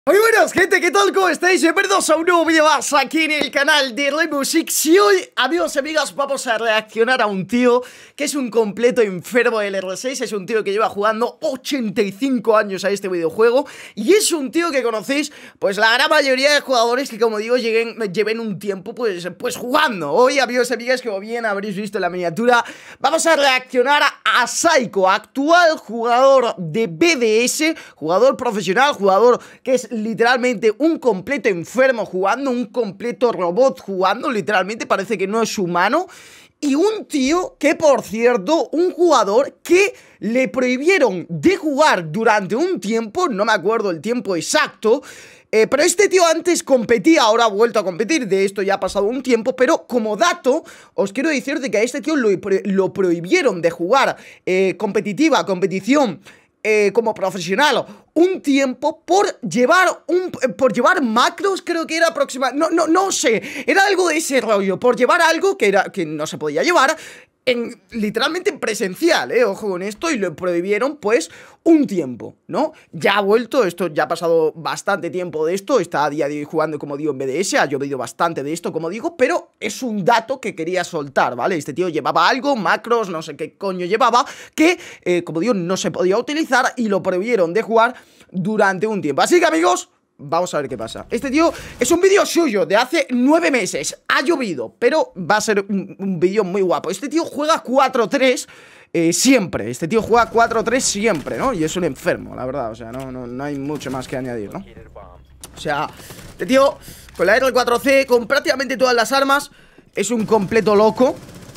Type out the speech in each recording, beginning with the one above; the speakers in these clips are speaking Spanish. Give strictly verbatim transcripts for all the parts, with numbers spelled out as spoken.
Muy buenas, gente, ¿qué tal? ¿Cómo estáis? Bienvenidos a un nuevo vídeo más aquí en el canal de Rainbow Six. Y hoy, amigos y amigas, vamos a reaccionar a un tío que es un completo enfermo del R seis. Es un tío que lleva jugando ochenta y cinco años a este videojuego. Y es un tío que conocéis, pues la gran mayoría de jugadores que, como digo, lleguen, lleven un tiempo pues, pues jugando. Hoy, amigos y amigas, como bien habréis visto en la miniatura, vamos a reaccionar a, a Psycho, actual jugador de B D S, jugador profesional, jugador que es literalmente un completo enfermo jugando, un completo robot jugando, literalmente parece que no es humano. Y un tío que, por cierto, un jugador que le prohibieron de jugar durante un tiempo, no me acuerdo el tiempo exacto, eh, pero este tío antes competía, ahora ha vuelto a competir, de esto ya ha pasado un tiempo, pero como dato, os quiero decir de que a este tío lo, lo prohibieron de jugar eh, competitiva, competición, Eh, como profesional un tiempo por llevar un por llevar macros, creo que era aproximadamente, no, no, no sé, era algo de ese rollo, por llevar algo que era que no se podía llevar en, literalmente en presencial, eh, ojo con esto, y lo prohibieron pues un tiempo, ¿no? Ya ha vuelto, esto ya ha pasado bastante tiempo de esto, está a día de hoy jugando, como digo, en B D S, ha llovido bastante de esto, como digo, pero es un dato que quería soltar, ¿vale? Este tío llevaba algo, macros, no sé qué coño llevaba, que, eh, como digo, no se podía utilizar y lo prohibieron de jugar durante un tiempo. Así que, amigos, vamos a ver qué pasa. Este tío es un vídeo suyo de hace nueve meses. Ha llovido, pero va a ser un, un vídeo muy guapo. Este tío juega cuatro tres eh, siempre. Este tío juega cuatro tres siempre, ¿no? Y es un enfermo, la verdad. O sea, no, no, no hay mucho más que añadir, ¿no? O sea, este tío con la R cuatro C, con prácticamente todas las armas, es un completo loco.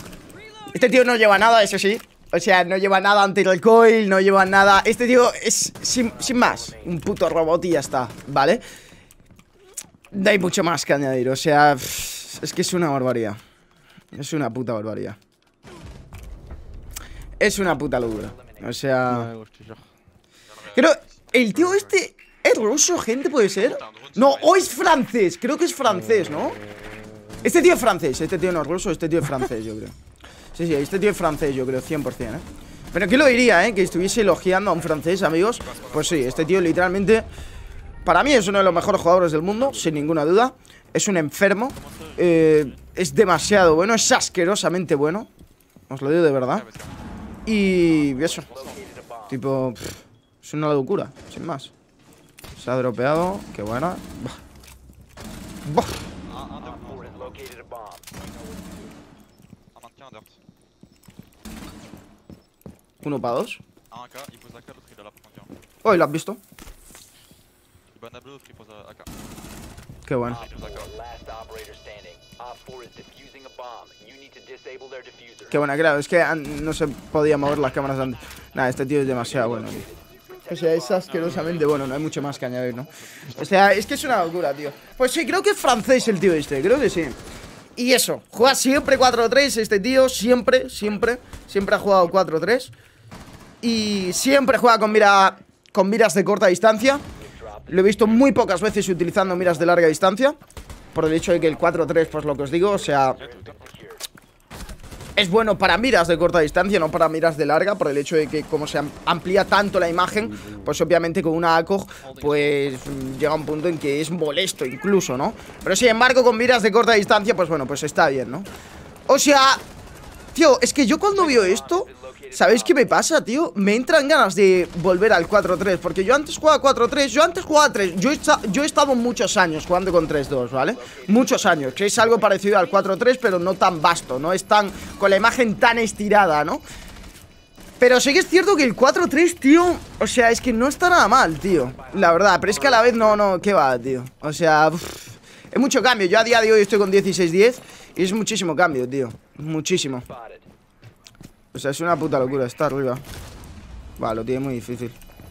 Este tío no lleva nada, eso sí. O sea, no lleva nada anti-recoil, no lleva nada. Este tío es, sin, sin más, un puto robot y ya está, ¿vale? No hay mucho más que añadir, o sea, es que es una barbaridad. Es una puta barbaridad. Es una puta locura. O sea... Creo, el tío este es ruso, gente, ¿puede ser? No, o es francés, creo que es francés, ¿no? Este tío es francés, este tío no es ruso, este tío es francés, yo creo. Sí, sí, este tío es francés, yo creo, cien por cien, ¿eh? Pero ¿qué lo diría, eh? Que estuviese elogiando a un francés, amigos. Pues sí, este tío literalmente, para mí es uno de los mejores jugadores del mundo, sin ninguna duda. Es un enfermo, eh, es demasiado bueno, es asquerosamente bueno. Os lo digo de verdad. Y eso, tipo, pff, es una locura, sin más. Se ha dropeado, qué buena. Bah. Bah. Uno para dos. Oh, ¿lo has visto? Qué bueno. Qué buena, claro, es que no se podía mover las cámaras antes. Nada, este tío es demasiado bueno, tío. O sea, es asquerosamente bueno, no hay mucho más que añadir, ¿no? O sea, es que es una locura, tío. Pues sí, creo que es francés el tío este, creo que sí. Y eso, juega siempre cuatro tres este tío, siempre, siempre, siempre ha jugado cuatro tres. Y siempre juega con mira con miras de corta distancia. Lo he visto muy pocas veces utilizando miras de larga distancia, por el hecho de que el cuatro tres, pues lo que os digo, o sea, es bueno para miras de corta distancia, no para miras de larga, por el hecho de que como se amplía tanto la imagen, pues obviamente con una A C O G, pues llega un punto en que es molesto incluso, ¿no? Pero sin embargo con miras de corta distancia, pues bueno, pues está bien, ¿no? O sea, tío, es que yo cuando veo esto, ¿sabéis qué me pasa, tío? Me entran ganas de volver al cuatro tres, porque yo antes jugaba cuatro tres, yo antes jugaba tres, yo he, yo he estado muchos años jugando con tres dos, ¿vale? Muchos años, que es algo parecido al cuatro tres, pero no tan vasto, no es tan, con la imagen tan estirada, ¿no? Pero sí que es cierto que el cuatro tres, tío, o sea, es que no está nada mal, tío, la verdad, pero es que a la vez no, no, ¿qué va, tío? O sea, uff, es mucho cambio, yo a día de hoy estoy con dieciséis diez y es muchísimo cambio, tío, muchísimo. O sea, es una puta locura, está arriba. Va, lo tiene muy difícil.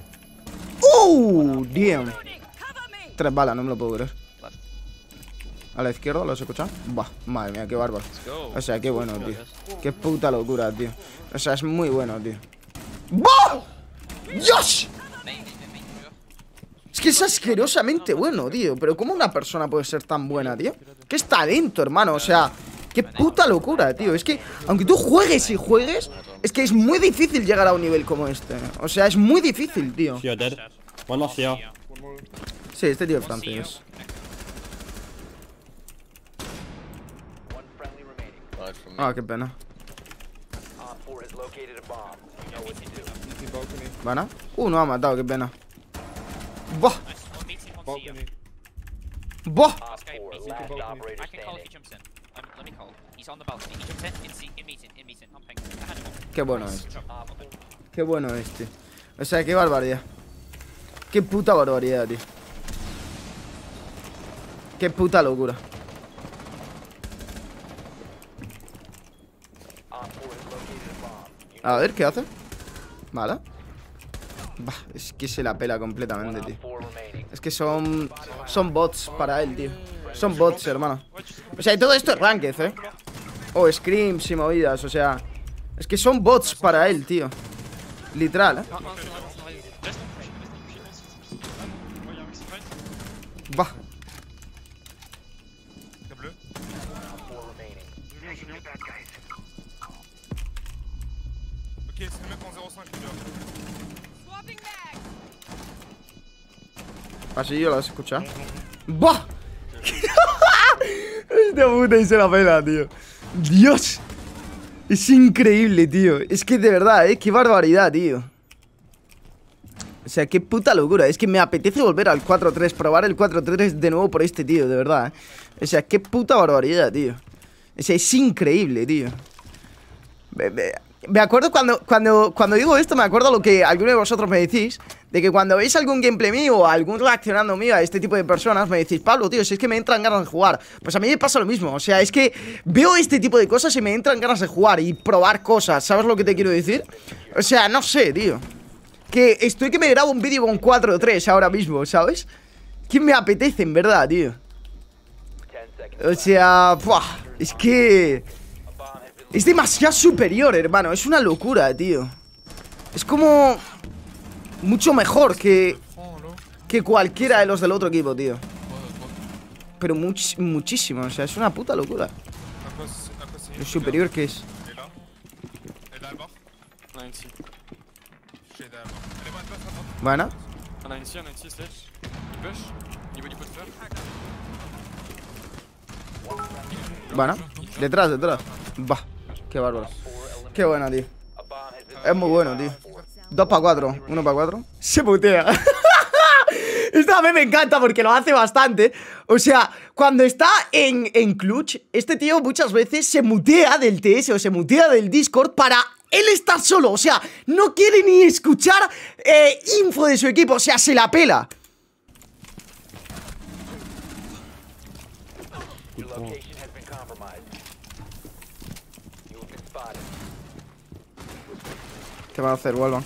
¡Uh! Damn. Tres balas, no me lo puedo creer. A la izquierda, ¿lo has escuchado? Bah, madre mía, qué bárbaro. O sea, qué bueno, tío. Qué puta locura, tío. O sea, es muy bueno, tío. ¡Bah! ¡Dios! Es que es asquerosamente bueno, tío. Pero ¿cómo una persona puede ser tan buena, tío? ¿Qué es talento, hermano? O sea... Qué puta locura, tío. Es que, aunque tú juegues y juegues, es que es muy difícil llegar a un nivel como este. O sea, es muy difícil, tío. Sí, este tío es francés. Ah, qué pena. ¿Van? Uh, no ha matado, qué pena. ¡Buah! ¡Buah! Qué bueno es. Qué bueno es, tío. O sea, qué barbaridad. Qué puta barbaridad, tío. Qué puta locura. A ver, ¿qué hace? Vale. Bah, es que se la pela completamente, tío. Es que son... Son bots para él, tío. Son bots, hermano. O sea, y todo esto es ranked, ¿eh? O scrims y movidas, o sea... Es que son bots para él, tío. Literal, ¿eh? Bah. Pasillo, ¿lo has escuchado? ¡Bah! Esta puta y se la pela, tío. Dios. Es increíble, tío. Es que de verdad, ¿eh? Qué barbaridad, tío. O sea, qué puta locura. Es que me apetece volver al cuatro tres. Probar el cuatro tres de nuevo por este tío, de verdad, ¿eh? O sea, qué puta barbaridad, tío. O sea, es increíble, tío. Me, me, me acuerdo cuando, cuando, cuando digo esto, me acuerdo lo que alguno de vosotros me decís. De que cuando veis algún gameplay mío o algún reaccionando mío a este tipo de personas, me decís, Pablo, tío, si es que me entran ganas de jugar. Pues a mí me pasa lo mismo. O sea, es que veo este tipo de cosas y me entran ganas de jugar y probar cosas. ¿Sabes lo que te quiero decir? O sea, no sé, tío. Que estoy que me grabo un vídeo con cuatro tres ahora mismo, ¿sabes? Que me apetece, en verdad, tío. O sea, ¡buah! Es que... Es demasiado superior, hermano. Es una locura, tío. Es como... Mucho mejor que... Que cualquiera de los del otro equipo, tío. Pero much, muchísimo, o sea, es una puta locura. Lo superior que es. Bueno. Bueno, detrás, detrás. Bah, qué bárbaro. Qué bueno, tío. Es muy bueno, tío. Dos para cuatro, uno para cuatro. Se putea. Esta vez me encanta porque lo hace bastante. O sea, cuando está en, en clutch, este tío muchas veces se mutea del T S o se mutea del Discord para él estar solo. O sea, no quiere ni escuchar eh, info de su equipo. O sea, se la pela. ¿Qué van a hacer? Vuelvan.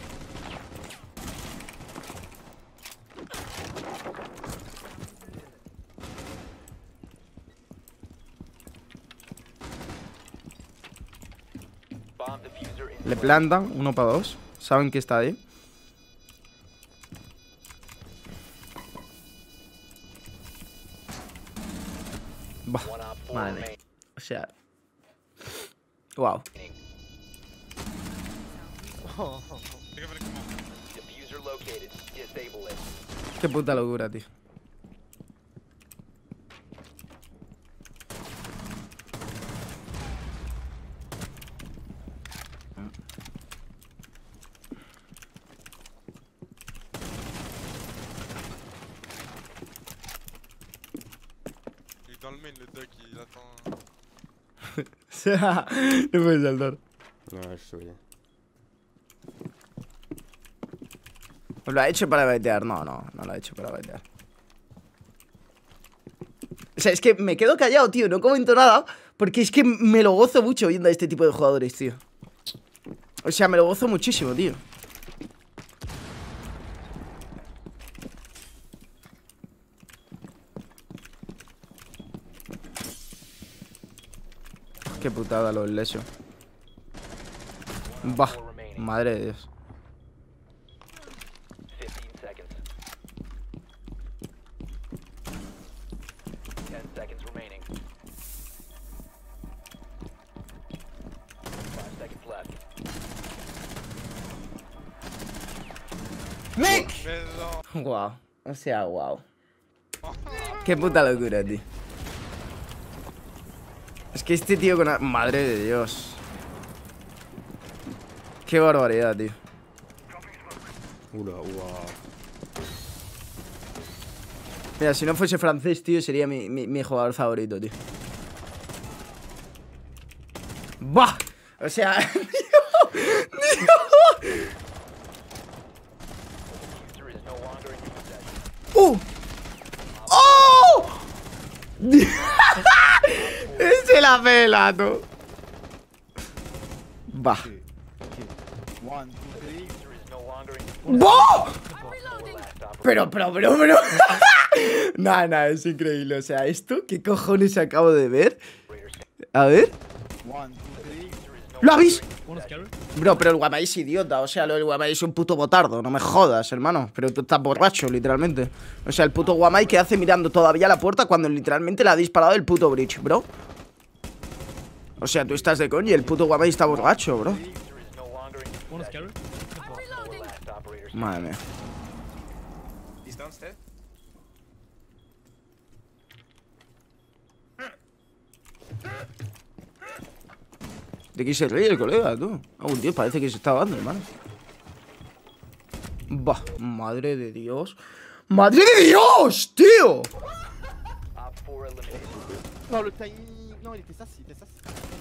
Le plantan, uno para dos. Saben que está ahí. Bah, madre mía. O sea. Wow. Qué puta locura, tío. Dans le main, le duck, il attend. O sea, no puedes saltar. No, eso ya. Lo ha hecho para baitear. No, no, no lo ha hecho para baitear. O sea, es que me quedo callado, tío. No comento nada porque es que me lo gozo mucho viendo a este tipo de jugadores, tío. O sea, me lo gozo muchísimo, tío. Qué putada los lesos. Bah, madre de Dios. ¡Nick! Mais non. Wow. O sea, wow. Qué puta locura, tío. Es que este tío con... Madre de Dios. Qué barbaridad, tío. Ula, ua. Mira, si no fuese francés, tío, sería mi, mi, mi jugador favorito, tío. ¡Bah! O sea... ¡Uh! ¡Oh! Se la pela, tú. Va. ¡Bah! Pero, pero, pero, pero. Nada, nada, es increíble. O sea, ¿esto qué cojones acabo de ver? A ver. ¿Lo habéis? Bro, pero el Guamai es idiota. O sea, lo del Guamai es un puto botardo. No me jodas, hermano. Pero tú estás borracho, literalmente. O sea, el puto Guamai que hace mirando todavía la puerta cuando literalmente le ha disparado el puto bridge, bro. O sea, tú estás de coña y el puto Guamai está borracho, bro. Madre mía. ¿De qué se ríe el colega, tú? Ah, un tío, parece que se está dando, hermano. Bah, madre de Dios. ¡Madre de Dios, tío! No, le timing. Non, il était ça, il était ça.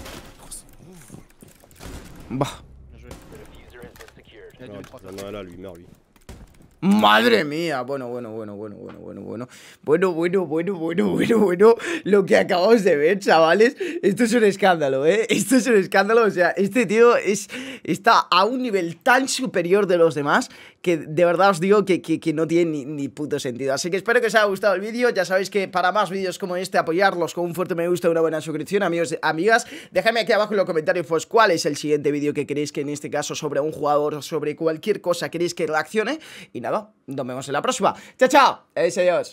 Bah. Bien joué. Il a Non, dû trois il y en a un là, lui, meurt lui. Madre mía, bueno, bueno, bueno, bueno, bueno, bueno, bueno, bueno, bueno, bueno, bueno, bueno, bueno, lo que acabamos de ver, chavales, esto es un escándalo, ¿eh? Esto es un escándalo, o sea, este tío es, está a un nivel tan superior de los demás que de verdad os digo que, que, que no tiene ni, ni puto sentido. Así que espero que os haya gustado el vídeo, ya sabéis que para más vídeos como este, apoyarlos con un fuerte me gusta y una buena suscripción, amigos, amigas, dejadme aquí abajo en los comentarios pues cuál es el siguiente vídeo que queréis que en este caso sobre un jugador, sobre cualquier cosa queréis que reaccione, y nada, nos vemos en la próxima. ¡Chao, chao! Adiós, adiós.